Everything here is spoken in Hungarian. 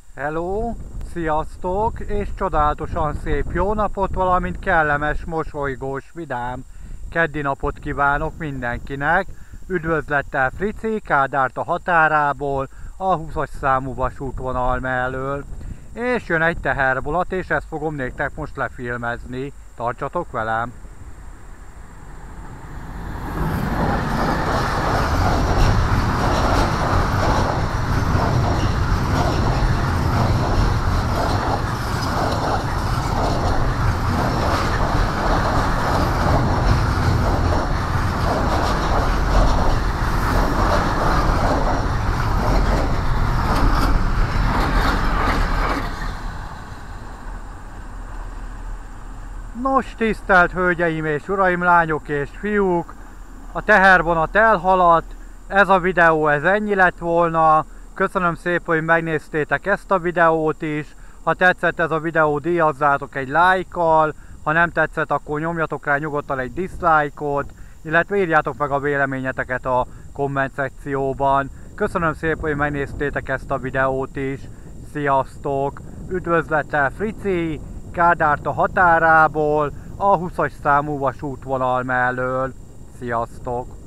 Hello, sziasztok, és csodálatosan szép jó napot, valamint kellemes, mosolygós, vidám keddi napot kívánok mindenkinek. Üdvözlettel Frici, Kádárt a határából, a 20-as számú vasútvonal mellől. És jön egy tehervolat, és ezt fogom néktek most lefilmezni. Tartsatok velem! Nos, tisztelt hölgyeim és uraim, lányok és fiúk, a tehervonat elhaladt, ez a videó ennyi lett volna. Köszönöm szépen, hogy megnéztétek ezt a videót is. Ha tetszett ez a videó, díjazzátok egy lájkkal, ha nem tetszett, akkor nyomjatok rá nyugodtan egy dislike-ot, illetve írjátok meg a véleményeteket a komment szekcióban. Köszönöm szépen, hogy megnéztétek ezt a videót is. Sziasztok! Üdvözlettel Frici, Kádárt a határából, a 20-as számú vasútvonal mellől. Sziasztok!